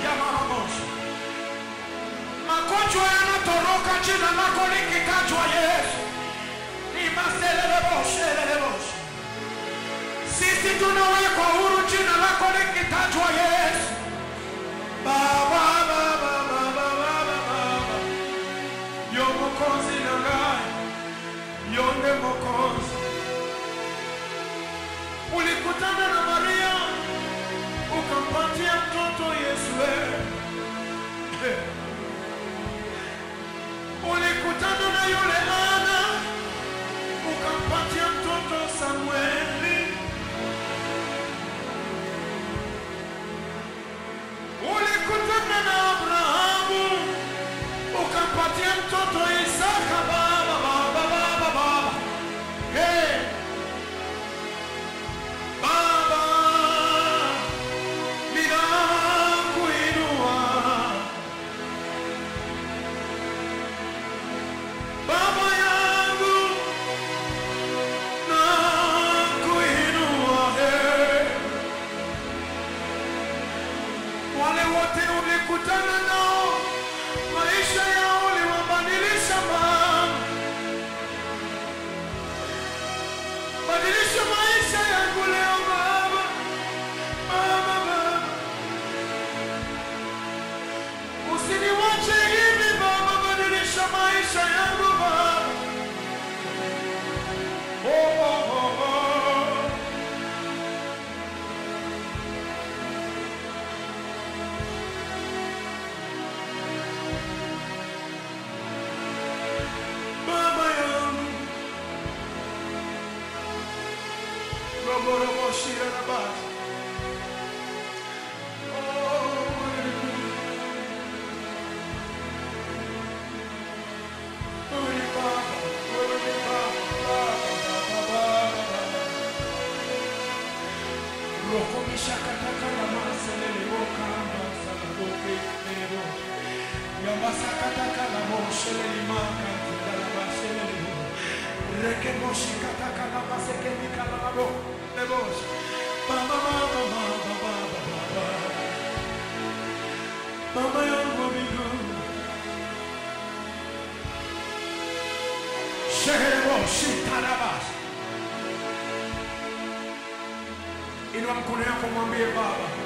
ya maramoshi. Magonjwa yanatoroka jina lako likitajwa Yesu. Ni maseleleboshe. Sisi tunawekwa huru jina lako likitajwa Yesu. Baba, baba, baba, baba, baba. Yo mokozi na ngai. Yonde mokozi. Ulikutana na Maria, ukampatia mtoto Yesu. Ulikutana na yule Ana, ukampatia mtoto Samueli. Ulikutana na Abrahamu, ukampatia mtoto Isaka. Baba, baba, baba, baba. Hey. Baba, ninakuinua. Baba yangu, nakuinua. Hey. Wale wote ulikutana nao, maisha yao uliwabadilisha. Badilisha maisha yangu leo Baba. Baba, Baba. Usiniwache hivi Baba, badilisha maisha yangu Baba. Oh, oh, oh, oh. Baba yangu. Robo shira na basi. Oh, wewe Baba, wewe Baba, Baba. Roko mishakataka na maselele wokamba sabadoke ero. Yamasakataka na moshele imaka ndala maselele. Reke moshikataka na masekeni kala labo. Nebos. Baba, Baba, Baba, Baba, Baba. Baba yangu mbinguni. Sheherebo shitarabas. Inua mkono yako mwambie Baba.